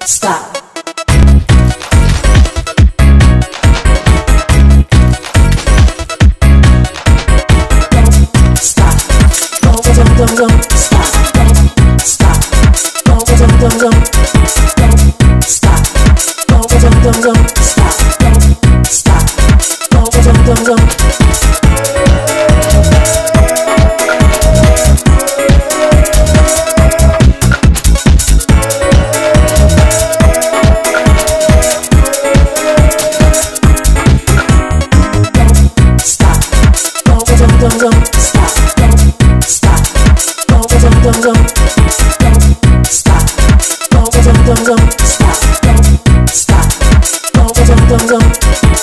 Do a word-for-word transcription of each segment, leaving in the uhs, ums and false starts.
stop. Stop. Don't, don't, don't, don't stop. Don't stop. Don't, don't, don't, don't. Don't stop. Don't, don't, don't, don't stop. Don't stop. Don't, don't, don't, don't. Don't, don't stop, don't stop, don't, don't, don't, don't, don't stop, don't, don't, don't, don't stop, don't stop, don't, don't, don't, don't.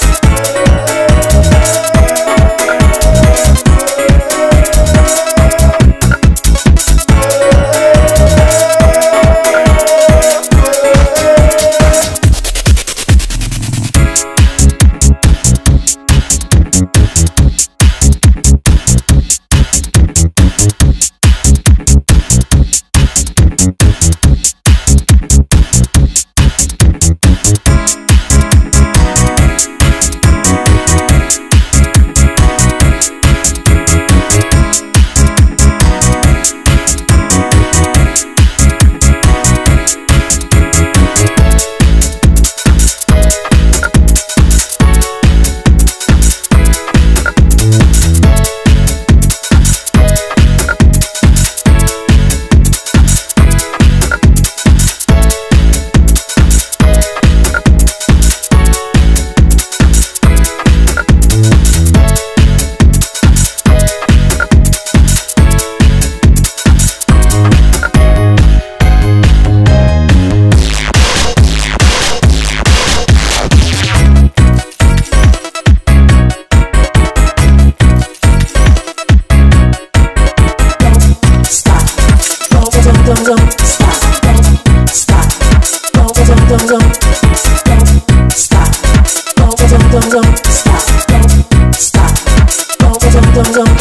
Don't, don't stop, don't stop, don't, don't, don't, don't, don't stop, don't, don't, don't, don't stop, don't stop, don't, don't, don't, don't.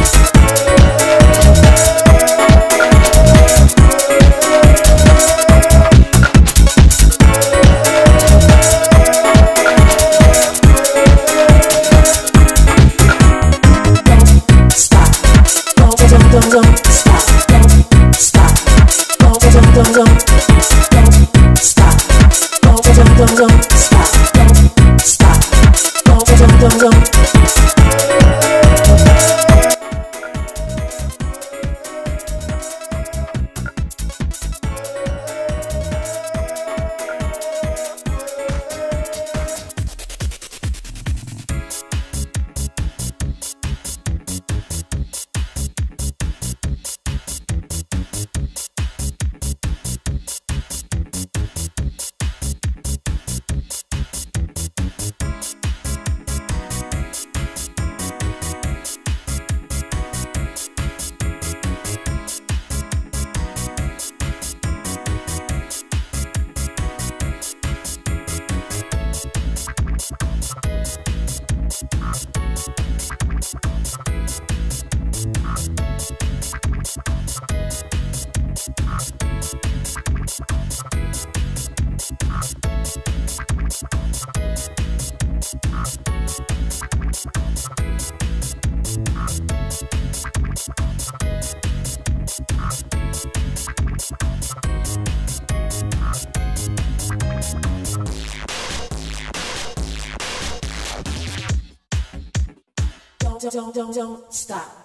Don't, don't stop, don't stop, don't, don't, don't, don't stop, don't, don't, don't, don't stop, don't stop, don't, don't, don't, don't. Don't, don't, don't, don't stop.